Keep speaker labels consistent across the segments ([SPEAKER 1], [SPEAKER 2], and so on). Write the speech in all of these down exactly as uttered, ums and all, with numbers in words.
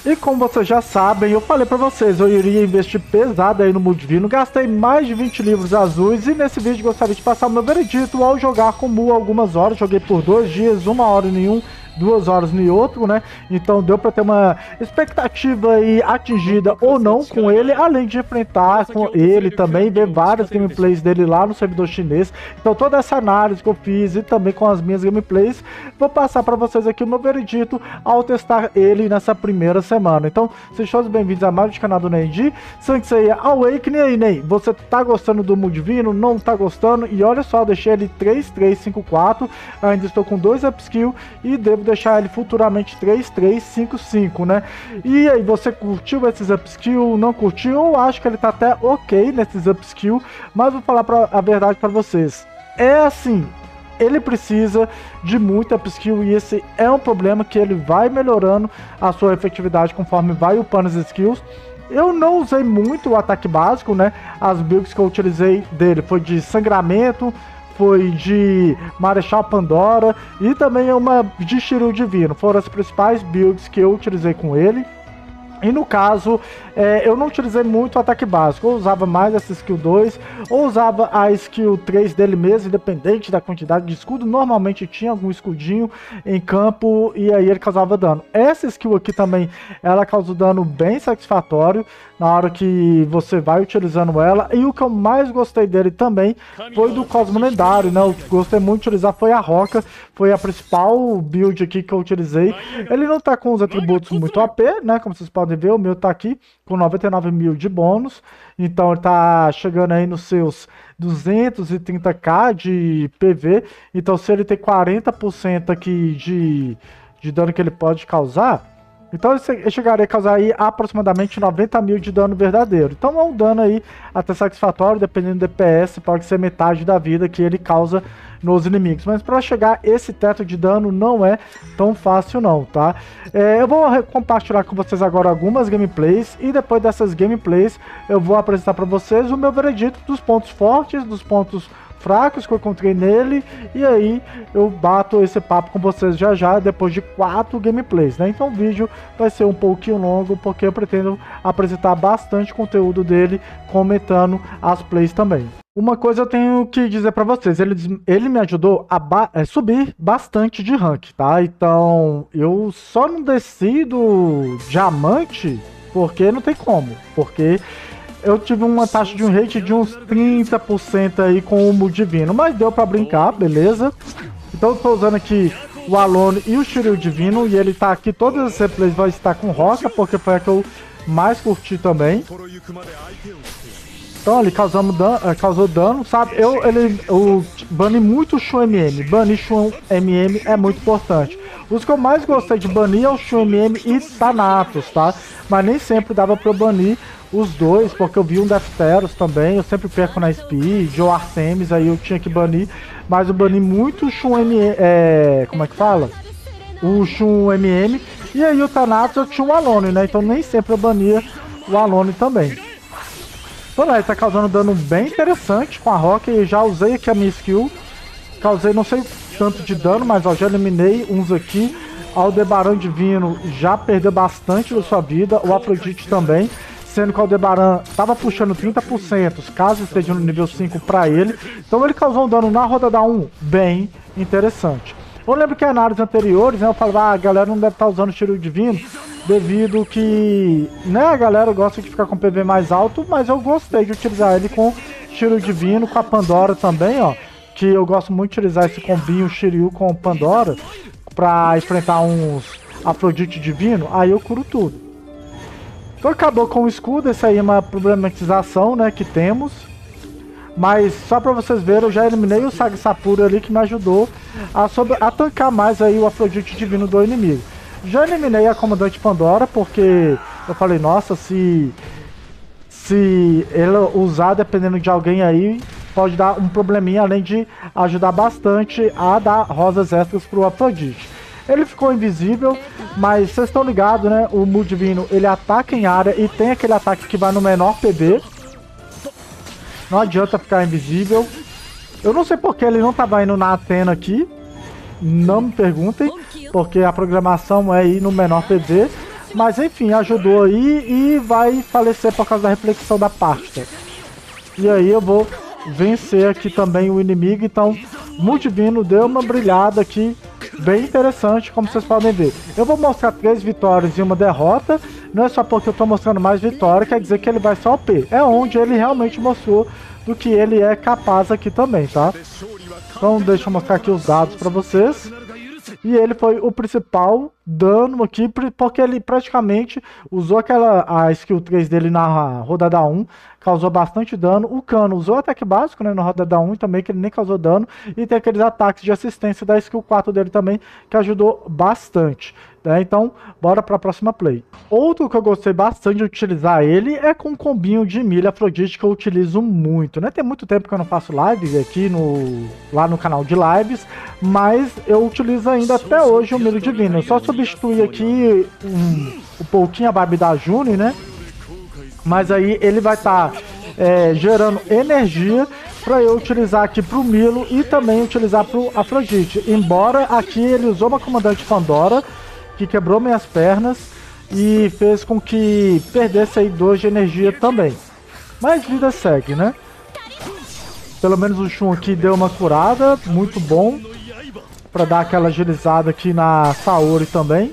[SPEAKER 1] E como vocês já sabem, eu falei pra vocês, eu iria investir pesado aí no Mu Divino, gastei mais de vinte livros azuis e nesse vídeo gostaria de passar o meu veredito ao jogar com o Mu algumas horas, joguei por dois dias, uma hora em nenhum, duas horas no outro, né? Então deu pra ter uma expectativa aí atingida ou não com ele, além de enfrentar com ele também, ver várias gameplays dele lá no servidor chinês. Então toda essa análise que eu fiz e também com as minhas gameplays, vou passar pra vocês aqui o meu veredito ao testar ele nessa primeira semana. Então sejam todos bem-vindos a mais um canal do Nendi, Sansei Awakening. E aí, Ney, você tá gostando do Mu Divino? Não tá gostando? E olha só, deixei ele três três cinco quatro, ainda estou com dois upskill e devo deixar ele futuramente três três cinco cinco, né? E aí, você curtiu esses upskill? Não curtiu? Eu acho que ele tá até ok nesses upskill, mas vou falar pra, a verdade para vocês. É assim, ele precisa de muito upskill e esse é um problema que ele vai melhorando a sua efetividade conforme vai upando as skills. Eu não usei muito o ataque básico, né? As builds que eu utilizei dele foi de sangramento, foi de Marechal Pandora e também uma de Shiryu Divino. Foram as principais builds que eu utilizei com ele. E no caso, é, eu não utilizei muito o ataque básico, eu usava mais essa skill dois, ou usava a skill três dele mesmo, independente da quantidade de escudo. Normalmente tinha algum escudinho em campo e aí ele causava dano. Essa skill aqui também, ela causa dano bem satisfatório na hora que você vai utilizando ela. E o que eu mais gostei dele também foi do Cosmo Lendário, né? Eu gostei muito de utilizar, foi a Roca, foi a principal build aqui que eu utilizei. Ele não tá com os atributos muito A P, né? Como vocês podem ver, o meu tá aqui com noventa e nove mil de bônus, então ele tá chegando aí nos seus duzentos e trinta k de P V, então se ele tem quarenta por cento aqui de, de dano que ele pode causar, então ele chegaria a causar aí aproximadamente noventa mil de dano verdadeiro. Então é um dano aí até satisfatório, dependendo do D P S, pode ser metade da vida que ele causa nos inimigos. Mas para chegar esse teto de dano não é tão fácil não, tá? É, eu vou compartilhar com vocês agora algumas gameplays e depois dessas gameplays eu vou apresentar para vocês o meu veredito dos pontos fortes, dos pontos fracos que eu encontrei nele, e aí eu bato esse papo com vocês já já, depois de quatro gameplays, né? Então o vídeo vai ser um pouquinho longo, porque eu pretendo apresentar bastante conteúdo dele, comentando as plays também. Uma coisa eu tenho que dizer pra vocês, ele, ele me ajudou a ba é, subir bastante de rank, tá? Então eu só não desci do diamante porque não tem como, porque eu tive uma taxa de um rate de uns trinta por cento aí com o Mu Divino, mas deu pra brincar, beleza? Então eu tô usando aqui o Alone e o Shiryu Divino, e ele tá aqui, todas as replays vai estar com Roca, porque foi a que eu mais curti também. Então ali causamos dano, causou dano, sabe? Eu, ele, eu bani muito o Shun M M, banir Shun M M é muito importante. Os que eu mais gostei de banir é o Shun M M e Thanatos, tá? Mas nem sempre dava pra eu banir os dois, porque eu vi um Defteros também, eu sempre perco na Speed, ou Artemis, aí eu tinha que banir, mas eu bani muito o Shun M M, é, como é que fala? O Shun M M, e aí o Thanatos eu tinha o Alone, né? Então nem sempre eu bania o Alone também. Então ele tá causando dano bem interessante com a Rock, e já usei aqui a minha skill, causei não sei tanto de dano, mas ó, já eliminei uns aqui. Aldebaran Divino já perdeu bastante da sua vida, o Afrodite também, sendo que o Aldebaran estava puxando trinta por cento, caso esteja no nível cinco para ele. Então ele causou um dano na rodada um bem interessante. Eu lembro que em análises anteriores, né, eu falava, ah, a galera não deve estar usando o Shiryu Divino, devido que, né, a galera gosta de ficar com P V mais alto, mas eu gostei de utilizar ele com Shiryu Divino, com a Pandora também, ó, que eu gosto muito de utilizar esse combinho Shiryu com Pandora, pra enfrentar uns Afrodite Divino, aí eu curo tudo. Então acabou com o escudo, essa aí é uma problematização, né, que temos. Mas só pra vocês verem, eu já eliminei o Sag Sapura ali, que me ajudou a, sobre, a tancar mais aí o Afrodite Divino do inimigo. Já eliminei a Comandante Pandora, porque eu falei, nossa, se, se ela usar dependendo de alguém aí, pode dar um probleminha, além de ajudar bastante a dar rosas extras pro Afrodite. Ele ficou invisível, mas vocês estão ligados, né? O Mu Divino, ele ataca em área e tem aquele ataque que vai no menor P V. Não adianta ficar invisível. Eu não sei porque ele não estava indo na Athena aqui. Não me perguntem, porque a programação é ir no menor P V. Mas enfim, ajudou aí e vai falecer por causa da reflexão da pasta. E aí eu vou vencer aqui também o inimigo. Então, Mudvino deu uma brilhada aqui bem interessante, como vocês podem ver. Eu vou mostrar três vitórias e uma derrota. Não é só porque eu tô mostrando mais vitória, quer dizer que ele vai ser O P. É onde ele realmente mostrou do que ele é capaz aqui também, tá? Então deixa eu mostrar aqui os dados pra vocês. E ele foi o principal dano aqui, porque ele praticamente usou aquela a skill três dele na rodada um, causou bastante dano. O Cano usou o ataque básico, né, na rodada um também, que ele nem causou dano. E tem aqueles ataques de assistência da skill quatro dele também, que ajudou bastante. Né? Então, bora para a próxima play. Outro que eu gostei bastante de utilizar ele é com um combinho de milha Afrodite, que eu utilizo muito. Né? Tem muito tempo que eu não faço live aqui no, lá no canal de lives, mas eu utilizo ainda até hoje o milho divino. Eu só substituí aqui um, um pouquinho a vibe da June, né? Mas aí ele vai estar tá, é, gerando energia para eu utilizar aqui para o Milo e também utilizar para o Afrodite. Embora aqui ele usou uma comandante Pandora, que quebrou minhas pernas e fez com que perdesse aí dois de energia também. Mas vida segue, né? Pelo menos o Shun aqui deu uma curada, muito bom. Para dar aquela agilizada aqui na Saori também.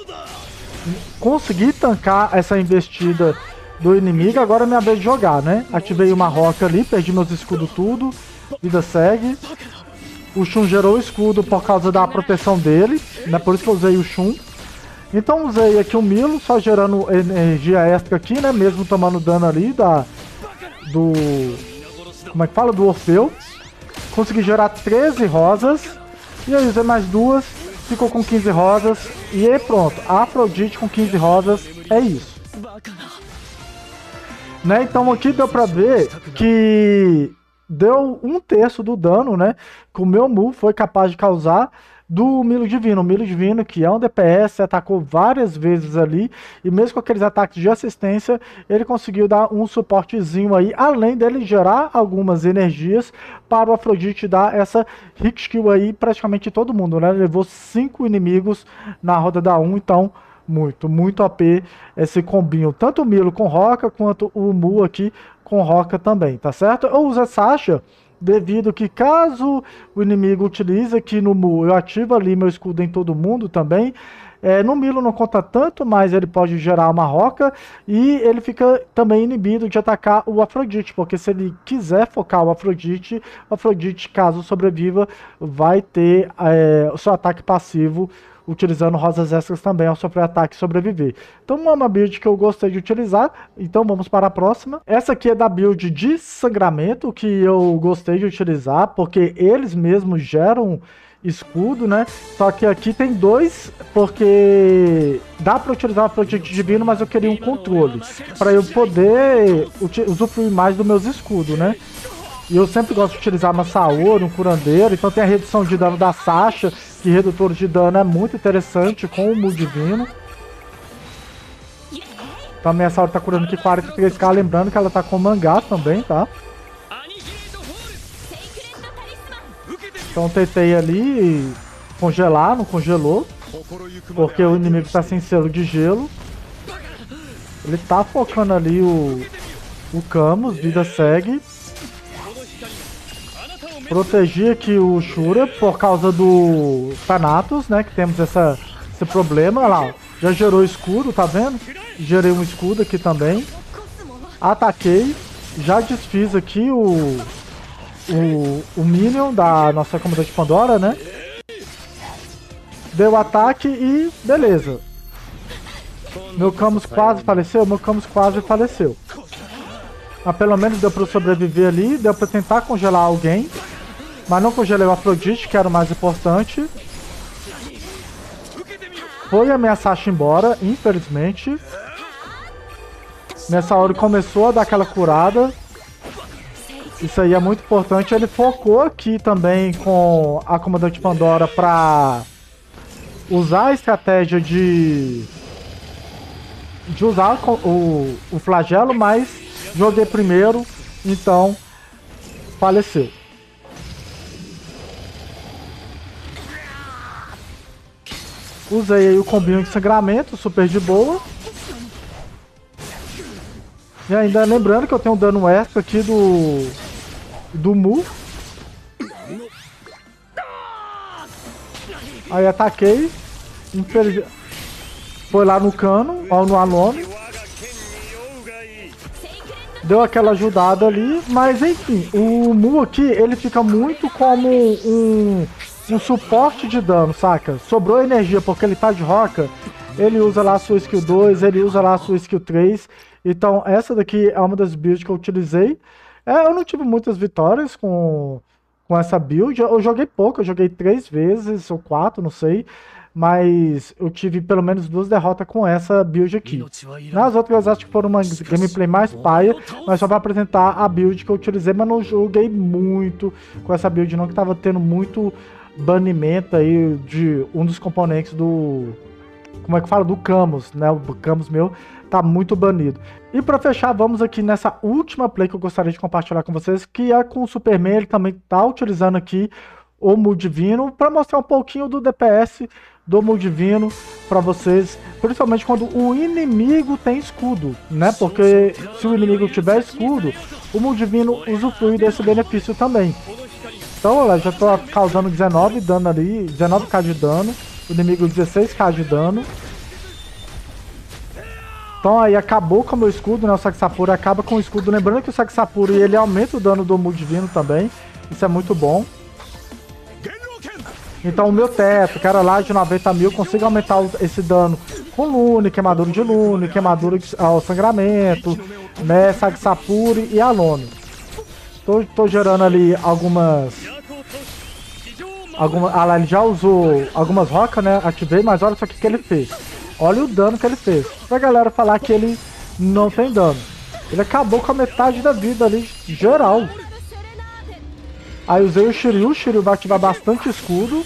[SPEAKER 1] Consegui tancar essa investida do inimigo, agora é minha vez de jogar, né? Ativei uma roca ali, perdi meus escudos tudo, vida segue. O Shun gerou o escudo por causa da proteção dele, né? Por isso que eu usei o Shun. Então usei aqui o Milo, só gerando energia extra aqui, né? Mesmo tomando dano ali da... do... como é que fala? Do Orfeu. Consegui gerar treze rosas. E aí usei mais duas, ficou com quinze rosas. E aí pronto, a Afrodite com quinze rosas, é isso. Né? Então aqui deu pra ver que deu um terço do dano, né, que o meu Mu foi capaz de causar do Milo Divino. O Milo Divino, que é um D P S, atacou várias vezes ali, e mesmo com aqueles ataques de assistência, ele conseguiu dar um suportezinho aí, além dele gerar algumas energias para o Afrodite dar essa hit kill aí praticamente todo mundo, né? Ele levou cinco inimigos na roda da um, então muito, muito O P esse combinho, tanto o Milo com Roca, quanto o Mu aqui com Roca também, tá certo? Eu uso a Sasha devido que caso o inimigo utilize aqui no Mu, eu ativo ali meu escudo em todo mundo também. É, no Milo não conta tanto, mas ele pode gerar uma roca e ele fica também inibido de atacar o Afrodite, porque se ele quiser focar o Afrodite, o Afrodite, caso sobreviva, vai ter é, o seu ataque passivo utilizando rosas extras também ao sofrer ataque e sobreviver. Então é uma build que eu gostei de utilizar, então vamos para a próxima. Essa aqui é da build de sangramento, que eu gostei de utilizar, porque eles mesmos geram escudo, né? Só que aqui tem dois, porque dá para utilizar o Afrodite Divino, mas eu queria um controle, para eu poder usufruir mais dos meus escudos, né? E eu sempre gosto de utilizar uma Saori, um curandeiro, então tem a redução de dano da Sasha, que redutor de dano é muito interessante com o Mu Divino. Então a minha Saori tá curando aqui quarenta e três K, lembrando que ela tá com mangá também, tá? Então tentei ali congelar, não congelou, porque o inimigo tá sem selo de gelo. Ele tá focando ali o, o Camus, vida segue. Protegi aqui o Shura por causa do Thanatos, né? Que temos essa, esse problema. Olha lá, ó, já gerou escudo, tá vendo? Gerei um escudo aqui também. Ataquei. Já desfiz aqui o, o, o Minion da nossa comandante Pandora, né? Deu ataque e beleza. Meu Camus quase faleceu? Meu Camus quase faleceu. Mas pelo menos deu pra sobreviver ali. Deu pra tentar congelar alguém. Mas não congelei o Afrodite, que era o mais importante. Foi a minha Sasha embora, infelizmente. Minha Saori começou a dar aquela curada. Isso aí é muito importante. Ele focou aqui também com a comandante Pandora pra usar a estratégia de... de usar o, o flagelo, mas joguei primeiro, então faleceu. Usei aí o combinho de sangramento, super de boa. E ainda lembrando que eu tenho um dano extra aqui do... do Mu. Aí ataquei. Infeliz... Foi lá no cano, ó, no Alone. Deu aquela ajudada ali, mas enfim, o Mu aqui, ele fica muito como um, um suporte de dano, saca? Sobrou energia porque ele tá de roca, ele usa lá a sua skill dois, ele usa lá a sua skill três. Então essa daqui é uma das builds que eu utilizei. É, eu não tive muitas vitórias com, com essa build, eu joguei pouco, eu joguei três vezes ou quatro, não sei. Mas eu tive pelo menos duas derrotas com essa build aqui. Nas outras eu acho que foram uma gameplay mais paia, mas só para apresentar a build que eu utilizei, mas não joguei muito com essa build não, que tava tendo muito banimento aí de um dos componentes do... Como é que fala? Do Camus, né? O Camus meu tá muito banido. E para fechar, vamos aqui nessa última play que eu gostaria de compartilhar com vocês, que é com o Superman. Ele também tá utilizando aqui o Mu Divino, para mostrar um pouquinho do D P S do Mu Divino para vocês, principalmente quando o inimigo tem escudo, né? Porque se o inimigo tiver escudo, o Mu Divino usufrui desse benefício também. Então, olha, já tô causando dezenove dano ali, dezenove k de dano, o inimigo dezesseis k de dano. Então aí acabou com o meu escudo, né? O Saxapuri acaba com o escudo, lembrando que o Saxapuri ele aumenta o dano do Mu Divino também, isso é muito bom. Então o meu teto, que era lá de noventa mil, consigo aumentar esse dano com Lune, queimadura de Lune, queimadura de ó, sangramento, né, Saxapuri e Alone. Tô, tô gerando ali algumas... alguma, ah lá, ele já usou algumas rocas, né, ativei, mas olha só o que, que ele fez. Olha o dano que ele fez. Pra galera falar que ele não tem dano. Ele acabou com a metade da vida ali, geral. Aí usei o Shiryu, o Shiryu vai ativar bastante escudo.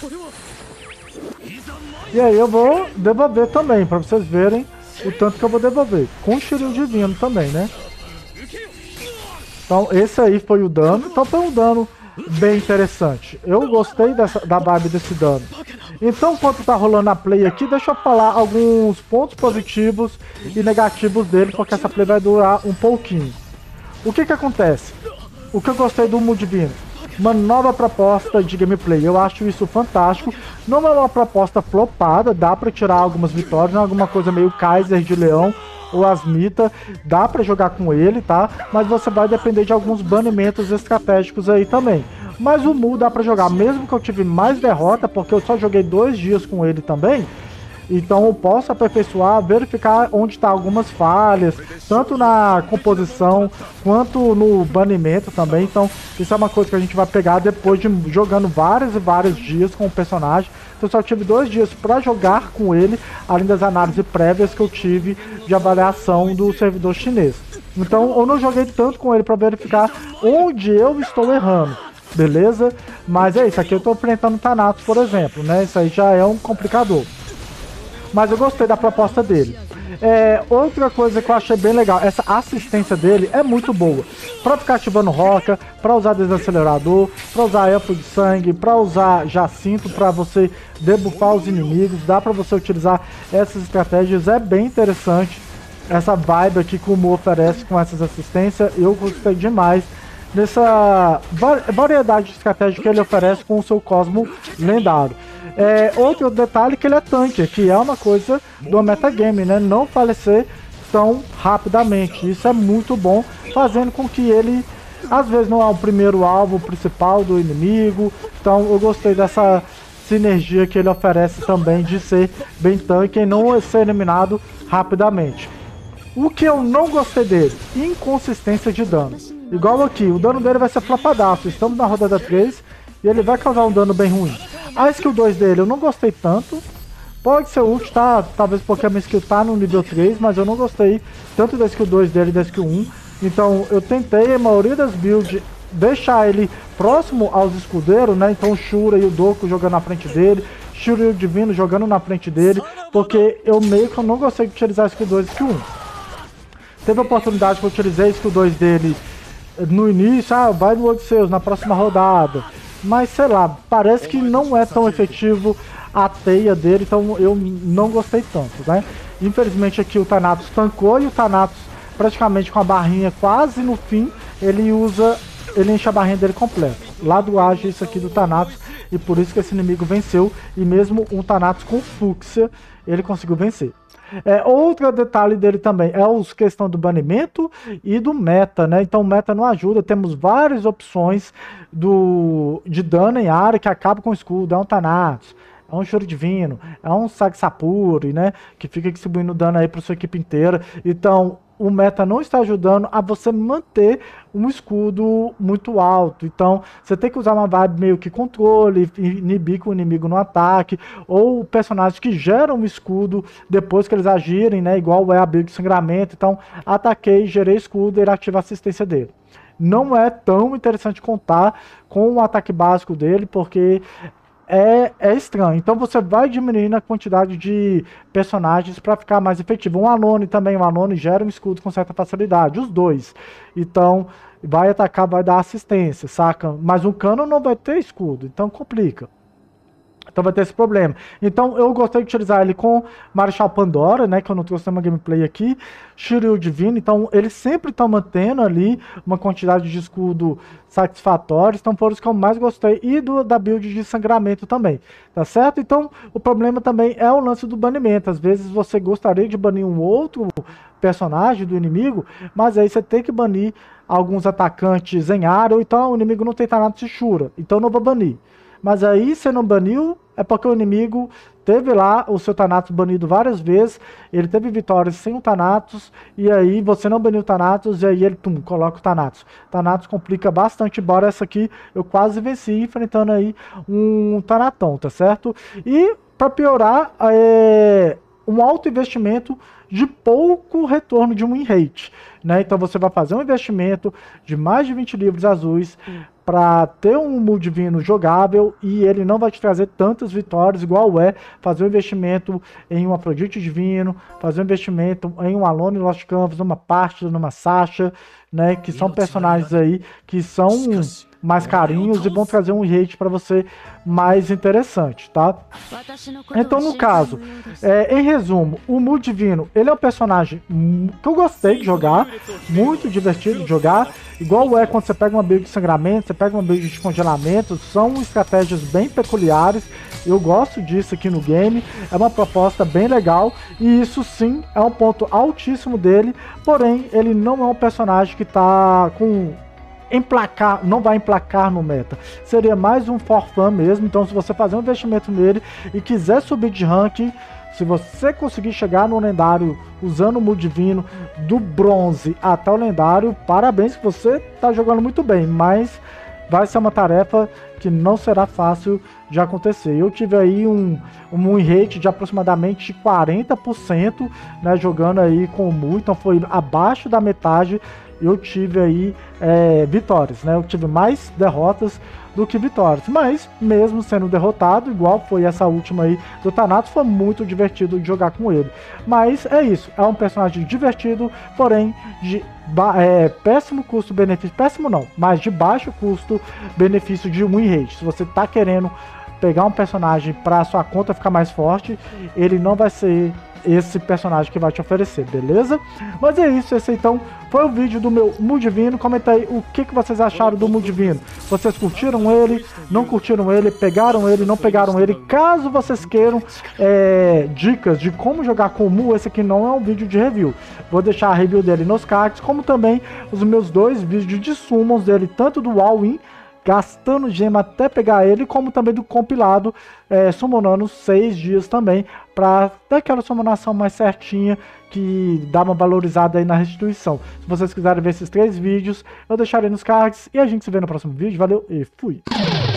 [SPEAKER 1] E aí eu vou devolver também, pra vocês verem o tanto que eu vou devolver. Com o Shiryu Divino também, né? Então esse aí foi o dano. Então foi um dano bem interessante. Eu gostei dessa, da vibe desse dano. Então enquanto tá rolando a play aqui, deixa eu falar alguns pontos positivos e negativos dele, porque essa play vai durar um pouquinho. O que que acontece? O que eu gostei do Mu Divino? Uma nova proposta de gameplay, eu acho isso fantástico. Não é uma proposta flopada, dá pra tirar algumas vitórias, não é alguma coisa meio Kaiser de Leão ou Asmita, dá pra jogar com ele, tá? Mas você vai depender de alguns banimentos estratégicos aí também. Mas o Mu dá pra jogar, mesmo que eu tive mais derrota, porque eu só joguei dois dias com ele também. Então eu posso aperfeiçoar, verificar onde está algumas falhas, tanto na composição quanto no banimento também. Então isso é uma coisa que a gente vai pegar depois de jogando vários e vários dias com o personagem. Então eu só tive dois dias para jogar com ele, além das análises prévias que eu tive de avaliação do servidor chinês. Então eu não joguei tanto com ele para verificar onde eu estou errando. Beleza? Mas é isso, aqui eu estou enfrentando o Thanatos, por exemplo, né? Isso aí já é um complicador. Mas eu gostei da proposta dele. É, outra coisa que eu achei bem legal, essa assistência dele é muito boa. Pra ficar ativando roca, pra usar desacelerador, pra usar elfo de sangue, pra usar jacinto, pra você debuffar os inimigos. Dá pra você utilizar essas estratégias, é bem interessante. Essa vibe aqui que o Mu oferece com essas assistências, eu gostei demais dessa variedade de estratégia que ele oferece com o seu Cosmo lendário. É, outro detalhe que ele é tanque, que é uma coisa do metagame, né? Não falecer tão rapidamente. Isso é muito bom, fazendo com que ele, às vezes, não é o primeiro alvo principal do inimigo. Então eu gostei dessa sinergia que ele oferece também de ser bem tanque e não ser eliminado rapidamente. O que eu não gostei dele, inconsistência de dano. Igual aqui, o dano dele vai ser flopadaço. Estamos na rodada três e ele vai causar um dano bem ruim. A skill dois dele eu não gostei tanto. Pode ser ult, tá? Talvez porque a minha skill tá no nível três, mas eu não gostei tanto da skill dois dele e da skill um. Então eu tentei, a maioria das builds, deixar ele próximo aos escudeiros, né? Então o Shura e o Doku jogando na frente dele, Shura e o Divino jogando na frente dele, porque eu meio que eu não gostei de utilizar a skill dois e skill um. Teve a oportunidade que eu utilizei a skill dois dele no início, ah, vai no Odisseus na próxima rodada. Mas sei lá, parece que não é tão efetivo a teia dele, então eu não gostei tanto, né? Infelizmente aqui o Thanatos tancou e o Thanatos praticamente com a barrinha quase no fim, ele usa, ele enche a barrinha dele completa. Lado ágil isso aqui do Thanatos, e por isso que esse inimigo venceu, e mesmo um Thanatos com Fúcsia, ele conseguiu vencer. É, outro detalhe dele também é a questão do banimento e do meta, né? Então o meta não ajuda, temos várias opções do, de dano em área que acaba com o escudo, é um Thanatos, é um Choro Divino, é um Sagsapuri, né? Que fica distribuindo dano aí para sua equipe inteira. Então o meta não está ajudando a você manter um escudo muito alto. Então você tem que usar uma vibe meio que controle, inibir com o inimigo no ataque, ou personagens que geram um escudo depois que eles agirem, né? Igual é a build de sangramento. Então ataquei, gerei escudo e ele ativa a assistência dele. Não é tão interessante contar com o ataque básico dele, porque É, é estranho. Então você vai diminuindo a quantidade de personagens para ficar mais efetivo. Um Alone também, um Alone gera um escudo com certa facilidade, os dois. Então vai atacar, vai dar assistência, saca? Mas um Cano não vai ter escudo, então complica. Então vai ter esse problema. Então eu gostei de utilizar ele com Marechal Pandora, né? Que eu não trouxe nenhuma gameplay aqui. Shiryu Divino. Então eles sempre estão mantendo ali uma quantidade de escudo satisfatória. Então foram os que eu mais gostei. E do, da build de sangramento também. Tá certo? Então o problema também é o lance do banimento. Às vezes você gostaria de banir um outro personagem do inimigo, mas aí você tem que banir alguns atacantes em área. Ou então o inimigo não tem Thanatos e Shura. Então não vou banir. Mas aí você não baniu, é porque o inimigo teve lá o seu Thanatos banido várias vezes, ele teve vitórias sem o Thanatos, e aí você não baniu o Thanatos, e aí ele, tum, coloca o Thanatos. Thanatos complica bastante, embora essa aqui eu quase venci, enfrentando aí um Thanatão, tá certo? E para piorar, é um alto investimento de pouco retorno de win rate, né? Então você vai fazer um investimento de mais de vinte livros azuis para ter um Mu Divino jogável e ele não vai te trazer tantas vitórias igual é fazer um investimento em um Afrodite Divino, fazer um investimento em um Alone Lost Canvas, numa Partida, numa Sasha, né? Que são personagens aí que são mais carinhos e vão trazer um rate para você mais interessante, tá? Então, no caso, é, em resumo, o Mu Divino, ele é um personagem que eu gostei de jogar, muito divertido de jogar, igual é quando você pega uma build de sangramento, você pega uma build de congelamento, são estratégias bem peculiares, eu gosto disso aqui no game, é uma proposta bem legal, e isso sim é um ponto altíssimo dele, porém, ele não é um personagem que tá com... emplacar, não vai emplacar no meta, seria mais um for fun mesmo. Então se você fazer um investimento nele e quiser subir de ranking, se você conseguir chegar no lendário usando o Mu Divino do bronze até o lendário, parabéns, que você está jogando muito bem, mas vai ser uma tarefa que não será fácil de acontecer. Eu tive aí um, um win rate de aproximadamente quarenta por cento, né, jogando aí com o Mu, então foi abaixo da metade. Eu tive aí é, vitórias, né? Eu tive mais derrotas do que vitórias. Mas, mesmo sendo derrotado, igual foi essa última aí do Thanatos, foi muito divertido de jogar com ele. Mas é isso, é um personagem divertido, porém de é, péssimo custo-benefício, péssimo não, mas de baixo custo-benefício de win rate. Se você tá querendo pegar um personagem para sua conta ficar mais forte, ele não vai ser esse personagem que vai te oferecer, beleza? Mas é isso, esse então foi o vídeo do meu Mu Divino. Comenta aí o que, que vocês acharam do Mu Divino. Vocês curtiram ele? Não curtiram ele? Pegaram ele? Não pegaram ele? Caso vocês queiram é, dicas de como jogar com o Mu, esse aqui não é um vídeo de review. Vou deixar a review dele nos cards, como também os meus dois vídeos de summons dele, tanto do All-in, gastando gema até pegar ele, como também do compilado, é, summonando seis dias também, para ter aquela summonação mais certinha, que dá uma valorizada aí na restituição. Se vocês quiserem ver esses três vídeos, eu deixarei nos cards, e a gente se vê no próximo vídeo. Valeu e fui!